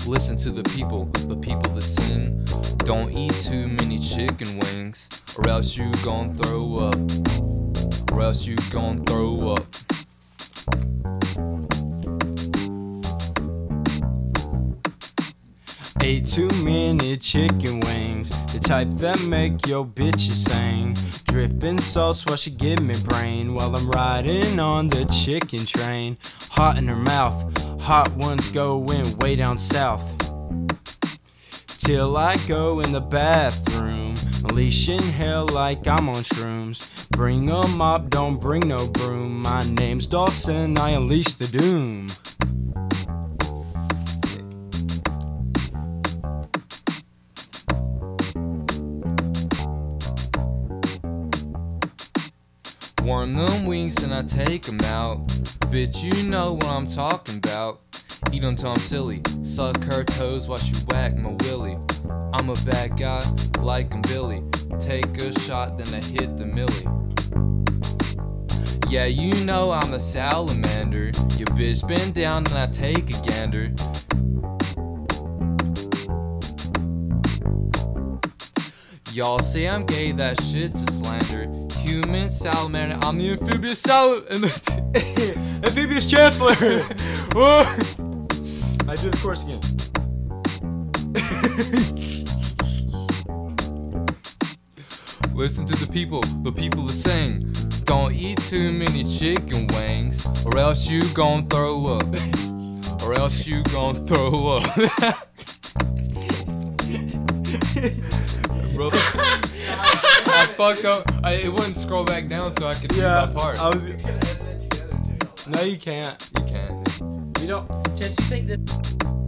Listen to the people that sing. Don't eat too many chicken wings, or else you gon' throw up. Or else you gon' throw up. Ate too many chicken wings, the type that make your bitches sing. Dripping sauce while she give me brain, while I'm riding on the chicken train. Hot in her mouth, hot ones going way down south. Till I go in the bathroom, unleashing hell like I'm on shrooms. Bring a mop, don't bring no broom. My name's Dawson, I unleash the doom. Warm them wings and I take them out. Bitch, you know what I'm talking about. Eat them till I'm silly. Suck her toes while she whack my willy. I'm a bad guy, like I'm Billy. Take a shot, then I hit the millie. Yeah, you know I'm a salamander. Your bitch bend down and I take a gander. Y'all say I'm gay, that shit's a slander. Human salamander, I'm the amphibious Amphibious Chancellor! Whoa. I do the chorus again. Listen to the people that sing. Don't eat too many chicken wings, or else you gon' throw up. Or else you gon' throw up. Bro, I fucked up. It wouldn't scroll back down so I could do my part. You can edit it together too. No, you can't. You can't. You don't. Chance, you think that